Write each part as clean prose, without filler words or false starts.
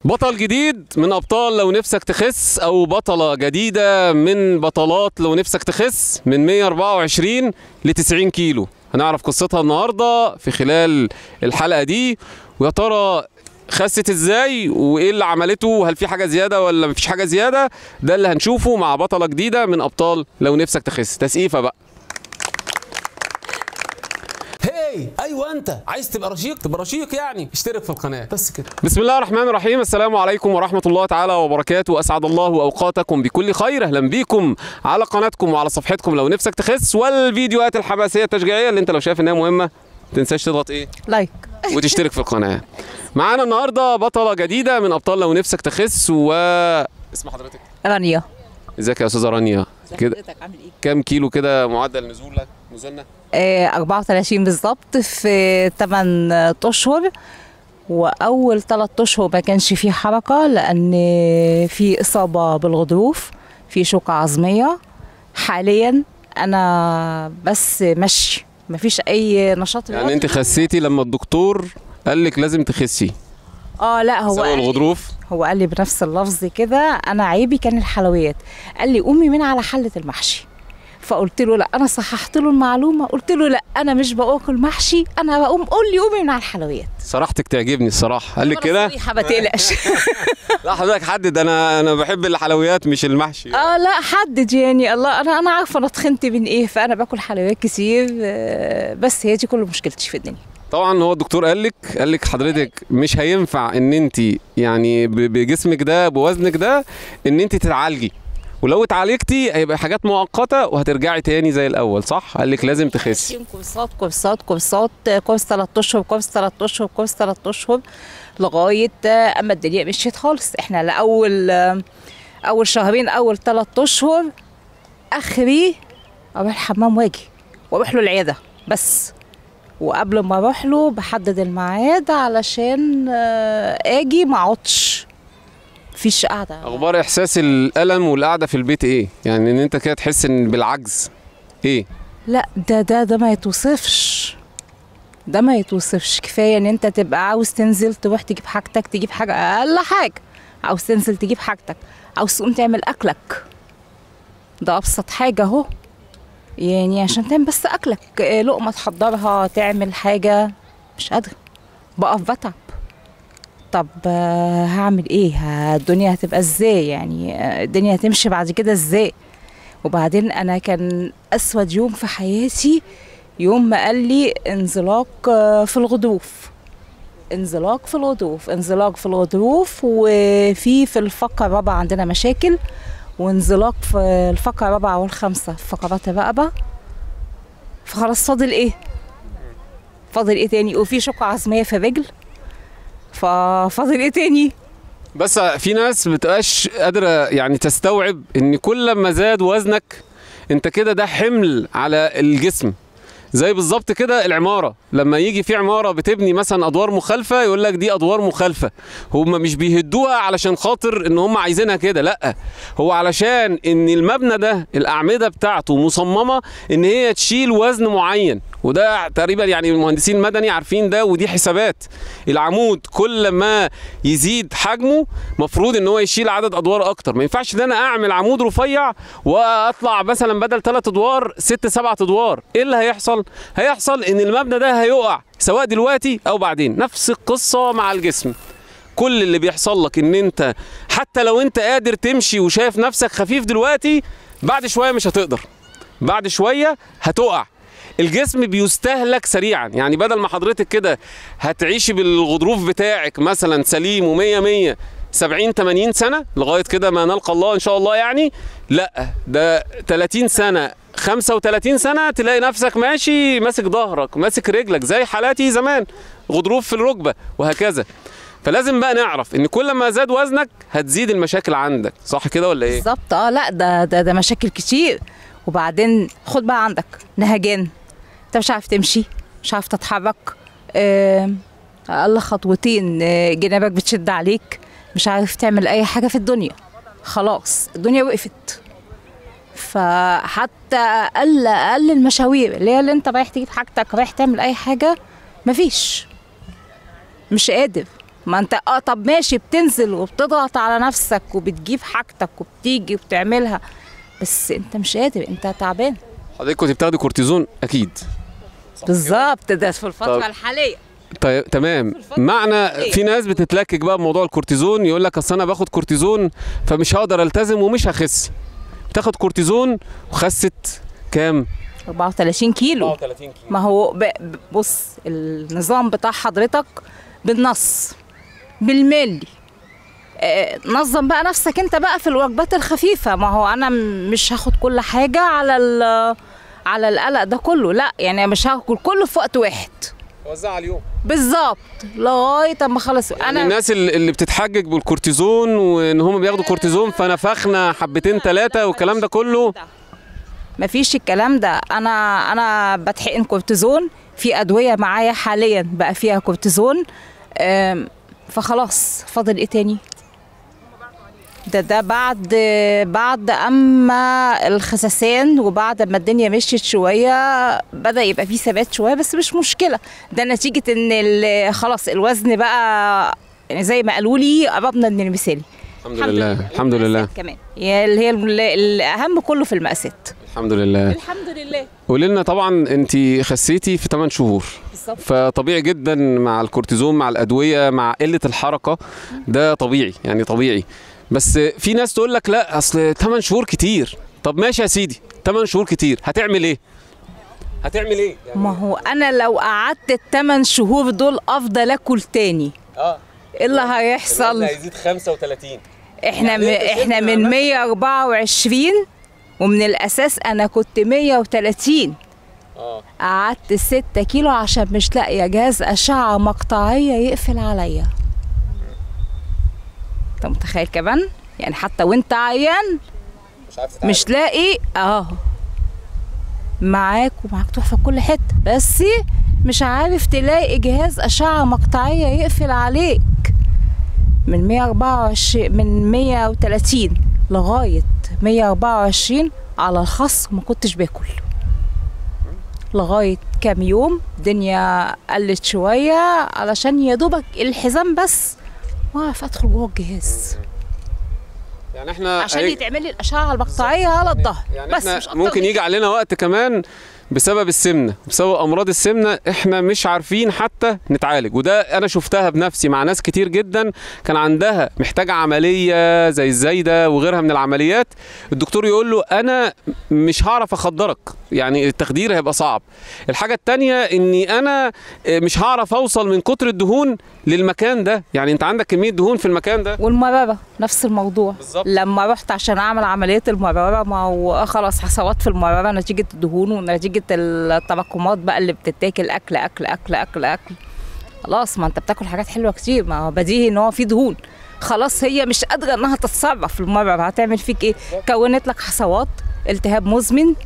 بطل جديد من أبطال لو نفسك تخس، أو بطلة جديدة من بطلات لو نفسك تخس، من 124 ل 90 كيلو. هنعرف قصتها النهاردة في خلال الحلقة دي، ويا ترى خست ازاي وايه اللي عملته، هل في حاجة زيادة ولا مفيش حاجة زيادة؟ ده اللي هنشوفه مع بطلة جديدة من أبطال لو نفسك تخس. تسقيفة بقى. ايوه انت عايز تبقى رشيق، تبقى رشيق يعني اشترك في القناه بس كده. بسم الله الرحمن الرحيم. السلام عليكم ورحمه الله تعالى وبركاته. اسعد الله اوقاتكم بكل خير. اهلا بيكم على قناتكم وعلى صفحتكم لو نفسك تخس، والفيديوهات الحماسيه التشجيعيه اللي انت لو شايف انها مهمه ما تنساش تضغط ايه؟ لايك وتشترك في القناه. معانا النهارده بطله جديده من ابطال لو نفسك تخس. اسم حضرتك؟ رانيا. ازيك يا استاذه رانيا؟ كده حضرتك عامل ايه؟ كام كيلو كده معدل نزولنا؟ 34 بالظبط في 8 اشهر. واول 3 اشهر ما كانش فيه حركه لان في اصابه بالغضروف، في شوكه عظميه. حاليا انا بس مشي، مفيش اي نشاط يعني انت خسيتي لما الدكتور قال لك لازم تخسي؟ لا هو قال الغضروف. هو قال لي بنفس اللفظ كده. انا عيبي كان الحلويات، قال لي قومي من على حله المحشي. فقلت له لا، انا صححت له المعلومه، قلت له لا انا مش باكل محشي، انا بقوم قول لي قومي من على الحلويات. صراحتك تعجبني الصراحه. قال لك كده؟ ما تقلقش. لا حضرتك حدد. انا بحب الحلويات مش المحشي. لا حدد يعني. الله، انا عارفه انا تخنت من ايه، فانا باكل حلويات كتير. بس هي دي كل مشكلتي في الدنيا. طبعا هو الدكتور قال لك حضرتك مش هينفع ان انت يعني بجسمك ده بوزنك ده ان انت تتعالجي، ولو اتعالجتي هيبقى حاجات مؤقته وهترجعي تاني زي الاول، صح؟ قال لك لازم تخسي. كورسات كورس 3 اشهر، كورس 3 اشهر، كورس 3 اشهر، لغايه اما الدنيا مشيت خالص. احنا اول شهرين، اول 3 اشهر اخري اروح الحمام واجي واروح له العياده بس، وقبل ما اروح له بحدد الميعاد علشان اجي ما اقعدش، مفيش قاعده. اخبار احساس الالم والقعده في البيت ايه؟ يعني ان انت كده تحس ان بالعجز ايه؟ لا ده ما يتوصفش، ده ما يتوصفش. كفايه ان انت تبقى عاوز تنزل تروح تجيب حاجتك، تجيب حاجه اقل حاجه، عاوز تنزل تجيب حاجتك، عاوز تقوم تعمل اكلك، ده ابسط حاجه اهو. يعني عشان تعمل بس اكلك، لقمه تحضرها، تعمل حاجه، مش قادره، بقف بتعب. طب هعمل ايه؟ الدنيا هتبقى ازاي؟ يعني الدنيا هتمشي بعد كده ازاي؟ وبعدين انا كان اسود يوم في حياتي يوم ما قال لي انزلاق في الغضروف، انزلاق في الغضروف، وفي الفقره الرابعه عندنا مشاكل، وانزلاق في الفقره الرابعه والخامسه في فقرات الرقبه. فخلاص فاضل ايه تاني؟ وفي شوكه عظميه في الرجل، ففاضل ايه تاني؟ بس في ناس بتبقاش قادره يعني تستوعب ان كل ما زاد وزنك انت كده ده حمل على الجسم. زي بالظبط كده العماره، لما يجي في عماره بتبني مثلا ادوار مخالفه يقول لك دي ادوار مخالفه. هم مش بيهدوها علشان خاطر ان هم عايزينها كده، لا، هو علشان ان المبنى ده الاعمده بتاعته مصممه ان هي تشيل وزن معين، وده تقريبا يعني المهندسين المدني عارفين ده، ودي حسابات. العمود كل ما يزيد حجمه مفروض ان هو يشيل عدد ادوار اكتر. ما ينفعش ان انا اعمل عمود رفيع واطلع مثلا بدل 3 ادوار 6 7 ادوار. ايه اللي هيحصل ان المبنى ده هيقع، سواء دلوقتي او بعدين. نفس القصه مع الجسم. كل اللي بيحصل لك ان انت حتى لو انت قادر تمشي وشايف نفسك خفيف دلوقتي، بعد شويه مش هتقدر، بعد شويه هتقع. الجسم بيستهلك سريعا. يعني بدل ما حضرتك كده هتعيشي بالغضروف بتاعك مثلا سليم و100 70 80 سنه لغايه كده ما نلقى الله ان شاء الله، يعني لا، ده 30 سنه 35 سنه تلاقي نفسك ماشي ماسك ظهرك ماسك رجلك، زي حالاتي زمان، غضروف في الركبه وهكذا. فلازم بقى نعرف ان كل ما زاد وزنك هتزيد المشاكل عندك، صح كده ولا ايه؟ بالظبط. لا ده مشاكل كتير. وبعدين خد بقى عندك نهجان، انت مش عارف تمشي، مش عارف تتحرك، اقل خطوتين جنابك بتشد عليك، مش عارف تعمل اي حاجه في الدنيا، خلاص الدنيا وقفت. فحتى اقل المشاوير اللي انت رايح تجيب حاجتك، رايح تعمل اي حاجه، مفيش، مش قادر. ما انت طب ماشي بتنزل وبتضغط على نفسك وبتجيب حاجتك وبتيجي وبتعملها، بس انت مش قادر، انت تعبان. حضرتك كنت بتاخدي كورتيزون اكيد؟ بالظبط، ده في الفتره طب. الحاليه. طيب تمام. معنى في ناس بتتلكك بقى بموضوع الكورتيزون، يقول لك اصل انا باخد كورتيزون فمش هقدر التزم ومش هخس. بتاخد كورتيزون وخست كام؟ 34 كيلو. 34 كيلو. ما هو بص، النظام بتاع حضرتك بالنص بالملي. نظم بقى نفسك انت بقى في الوجبات الخفيفه. ما هو انا مش هاخد كل حاجه على القلق ده كله، لا يعني مش هاكل كله في وقت واحد، وزع على اليوم بالظبط لغايه اما خلص. يعني انا الناس اللي بتتحجج بالكورتيزون وان هم بياخدوا كورتيزون فنفخنا حبتين ثلاثه والكلام ده كله، مفيش الكلام ده. انا بتحقن كورتيزون في ادويه معايا حاليا بقى فيها كورتيزون، فخلاص فاضل ايه تاني؟ ده بعد اما الخسسان وبعد ما الدنيا مشيت شويه بدأ يبقى فيه ثبات شويه، بس مش مشكله. ده نتيجه ان خلاص الوزن بقى يعني زي ما قالوا لي قربنا من المثالي. الحمد لله الحمد لله. كمان اللي هي الاهم كله في المقاسات. الحمد لله الحمد لله. قولي لنا، طبعا انت خسيتي في 8 شهور بالظبط، فطبيعي جدا مع الكورتيزون مع الادويه مع قله الحركه، ده طبيعي يعني طبيعي. بس في ناس تقول لك لا اصل 8 شهور كتير. طب ماشي يا سيدي 8 شهور كتير، هتعمل ايه؟ هتعمل ايه؟ يعني ما هو انا لو قعدت ال8 شهور دول افضل اكل تاني، ايه اللي هيحصل؟ هيزيد 35. احنا من 124 ومن الاساس انا كنت 130. قعدت 6 كيلو عشان مش لاقيه جهاز اشعه مقطعيه يقفل عليا. انت متخيل كمان؟ يعني حتى وانت عيان مش لاقي معاك تحفه في كل حته، بس مش عارف تلاقي جهاز اشعه مقطعيه يقفل عليك. من 130 لغايه 124 على الخاص ما كنتش باكل لغايه كام يوم. الدنيا قلت شويه علشان يا دوبك الحزام بس واقف ادخل جوه الجهاز، يعني احنا عشان يتعمل لي الاشعه المقطعيه على الظهر. يعني بس احنا مش ممكن يجي علينا وقت كمان بسبب السمنه، بسبب امراض السمنه احنا مش عارفين حتى نتعالج. وده انا شفتها بنفسي مع ناس كتير جدا كان عندها محتاجه عمليه زي الزايده وغيرها من العمليات، الدكتور يقول له انا مش هعرف اخدرك، يعني التخدير هيبقى صعب. الحاجه الثانيه اني انا مش هعرف اوصل من كتر الدهون للمكان ده، يعني انت عندك كميه دهون في المكان ده. والمراره نفس الموضوع بالزبط. لما رحت عشان اعمل عمليه المراره، ما هو خلاص حصوات في المراره نتيجه الدهون ونتيجه التراكمات بقى اللي بتتاكل اكل اكل اكل اكل اكل. خلاص ما انت بتاكل حاجات حلوه كتير، ما هو بديهي ان هو في دهون، خلاص هي مش قادره انها تتصرف في المراره، هتعمل فيك ايه؟ كونت لك حصوات، التهاب مزمن،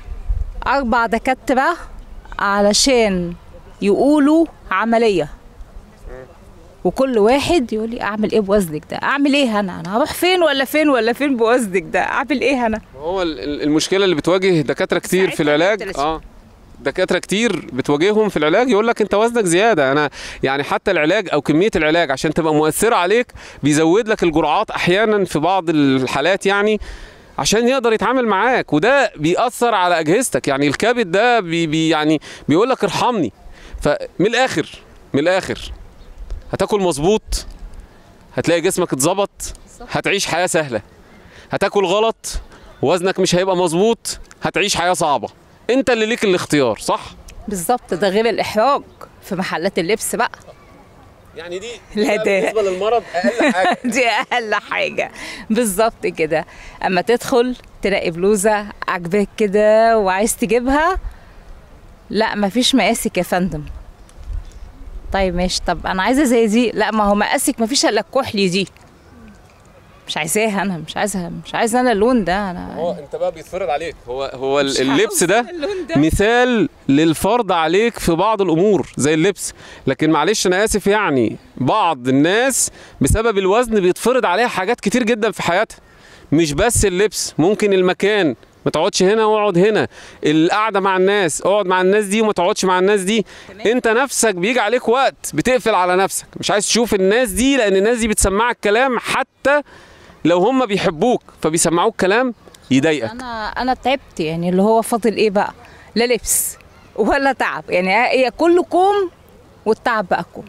4 دكاتره علشان يقولوا عمليه، وكل واحد يقول لي اعمل ايه بوزنك ده؟ اعمل ايه انا هروح فين ولا فين ولا فين بوزنك ده؟ اعمل ايه انا؟ هو المشكله اللي بتواجه دكاتره كتير في العلاج، دكاتره كتير بتواجههم في العلاج يقول لك انت وزنك زياده. انا يعني حتى العلاج او كميه العلاج عشان تبقى مؤثره عليك بيزود لك الجرعات احيانا في بعض الحالات، يعني عشان يقدر يتعامل معاك، وده بيأثر على اجهزتك. يعني الكبد ده يعني بيقول لك ارحمني. فمن الاخر هتاكل مظبوط هتلاقي جسمك اتظبط، هتعيش حياه سهله. هتاكل غلط وزنك مش هيبقى مظبوط، هتعيش حياه صعبه. انت اللي ليك الاختيار، صح؟ بالظبط. ده غير الاحراج في محلات اللبس بقى، يعني دي لا ده بالنسبه للمرض اقل حاجه. دي اقل حاجه بالظبط كده. اما تدخل تلاقي بلوزه عاجباك كده وعايز تجيبها، لا مفيش مقاسك يا فندم. طيب ماشي، طب انا عايزه زي دي، لا ما هو مقاسك مفيش الا الكحلي دي، مش عايزاها انا، مش عايزه انا اللون ده. انا هو انت بقى بيتفرض عليك، هو اللبس ده مثال للفرض عليك في بعض الامور زي اللبس. لكن معلش انا اسف، يعني بعض الناس بسبب الوزن بيتفرض عليها حاجات كتير جدا في حياتها، مش بس اللبس، ممكن المكان ما تقعدش هنا واقعد هنا. القعده مع الناس، اقعد مع الناس دي وما تقعدش مع الناس دي. انت نفسك بيجي عليك وقت بتقفل على نفسك، مش عايز تشوف الناس دي، لان الناس دي بتسمعك كلام حتى لو هم بيحبوك فبيسمعوك كلام يضايقك. انا تعبت يعني، اللي هو فاضل ايه بقى؟ لا لبس ولا تعب، يعني هي كله كوم والتعب بقى كوم.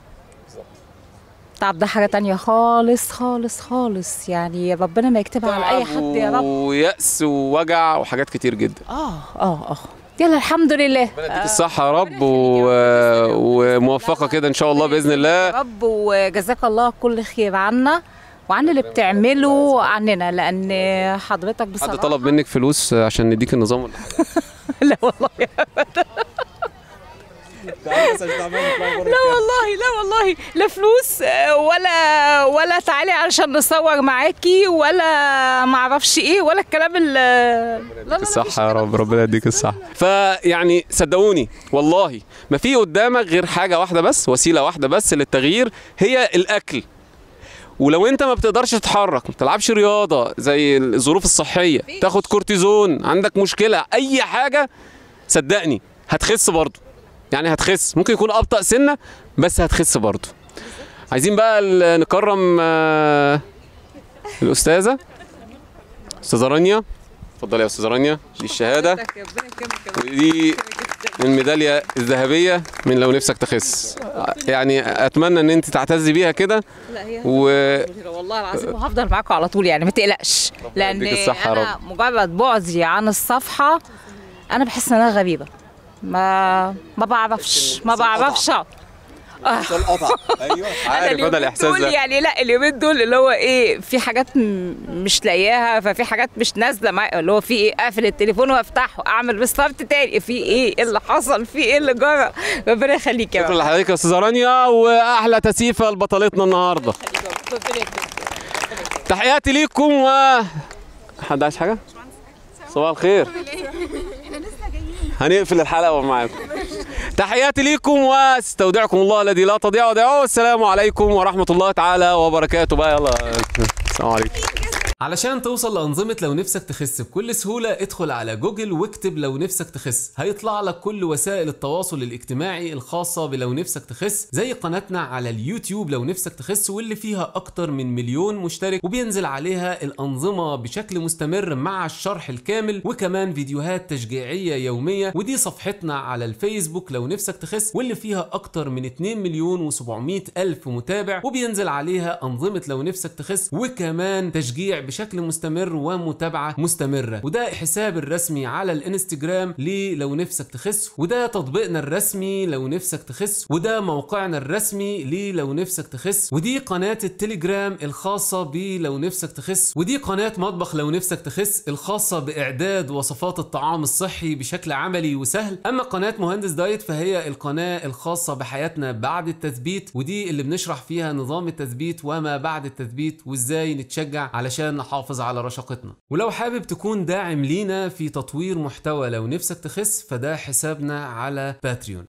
التعب ده حاجه تانية خالص خالص خالص، يعني ربنا ما يكتبها على اي حد يا رب. ويأس ووجع وحاجات كتير جدا. يلا الحمد لله. ربنا يديك الصحة يا رب وموفقة كده إن شاء الله بإذن الله يا رب، وجزاك الله كل خير عنا وعن اللي بتعمله عننا، لأن حضرتك بصراحة حد طلب منك فلوس عشان نديك النظام ولا حاجة؟ لا والله أبدا. لا والله لا فلوس ولا تعالي علشان نصور معاكي ولا معرفش ايه ولا الكلام لا الصحة يا رب، ربنا يديك الصحة. فيعني صدقوني والله ما في قدامك غير حاجة واحدة بس، وسيلة واحدة بس للتغيير، هي الأكل. ولو انت ما بتقدرش تتحرك، ما بتلعبش رياضة زي الظروف الصحية، تاخد كورتيزون، عندك مشكلة أي حاجة، صدقني هتخس برضه. يعني هتخس، ممكن يكون أبطأ سنة بس هتخس برضه. عايزين بقى نكرم الأستاذة رانيا. اتفضلي يا أستاذة رانيا، دي الشهادة ودي الميدالية الذهبية من لو نفسك تخس. يعني أتمنى إن أنت تعتزي بيها كده. والله العظيم وهفضل معاكم على طول، يعني ما تقلقش، لأن أنا مجرد بعدي عن الصفحة أنا بحس إن أنا غريبة، ما بعرفش ايوه عارف انا الاحساس ده. يعني لا اليومين دول اللي هو ايه، في حاجات مش لاقياها، ففي حاجات مش نازله معايا، اللي هو في ايه، اقفل التليفون وافتحه اعمل ريستارت تاني، في ايه اللي حصل، في ايه اللي جرى. ربنا يخليك يا رب. شكرا لحضرتك يا استاذه رانيا، واحلى تسيفه لبطلتنا النهارده. تحياتي ليكم. حد عايز حاجه؟ صباح الخير. هنقفل الحلقه معاكم. تحياتي ليكم واستودعكم الله الذي لا تضيع ودائعه، والسلام عليكم ورحمه الله تعالى وبركاته. بقى يلا السلام عليكم. علشان توصل لأنظمة لو نفسك تخس بكل سهولة، ادخل على جوجل واكتب لو نفسك تخس، هيطلع لك كل وسائل التواصل الاجتماعي الخاصة بلو نفسك تخس، زي قناتنا على اليوتيوب لو نفسك تخس، واللي فيها أكتر من 1,000,000 مشترك، وبينزل عليها الأنظمة بشكل مستمر مع الشرح الكامل، وكمان فيديوهات تشجيعية يومية. ودي صفحتنا على الفيسبوك لو نفسك تخس، واللي فيها أكتر من 2,700,000 متابع، وبينزل عليها أنظمة لو نفسك تخس، وكمان تشجيع بشكل مستمر ومتابعة مستمرة. وده حساب الرسمي على الانستجرام لو نفسك تخس، وده تطبيقنا الرسمي لو نفسك تخس، وده موقعنا الرسمي لو نفسك تخس، ودي قناة التليجرام الخاصة بلو نفسك تخس، ودي قناة مطبخ لو نفسك تخس الخاصة بإعداد وصفات الطعام الصحي بشكل عملي وسهل. أما قناة مهندس دايت فهي القناة الخاصة بحياتنا بعد التثبيت، ودي اللي بنشرح فيها نظام التثبيت وما بعد التثبيت، وازاي نتشجع علشان نحافظ على رشاقتنا. ولو حابب تكون داعم لينا في تطوير محتوى لو نفسك تخس، فده حسابنا على باتريون.